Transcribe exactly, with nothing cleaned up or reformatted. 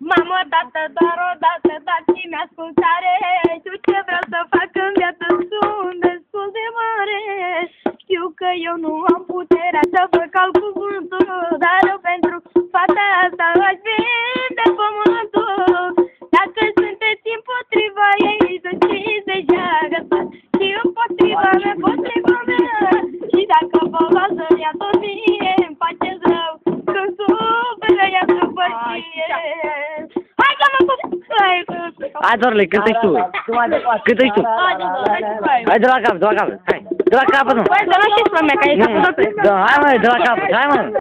M-am odată, doar o dată, dați-mi ascultare. Știu ce vreau să fac în viață, sunt destul de mare. Știu că eu nu am puterea să vă calc cuvântul, dar eu pentru fata asta aș vinde pământul. Dacă sunteți împotriva ei, să știți deja că sunt și împotriva mea, împotriva mea. Și dacă vă lasă ea tot mie, îmi faceți rău, când suferă ea după tine. Hai că mă hai, hai, Dorle, cântă-i tu. Cântă-i tu. Hai, de la capăt, de la capăt. Hai, de la capăt, mă. Hai, să nu știți pe mea, că e capăt. Hai, mă, de la capăt. Hai, mă.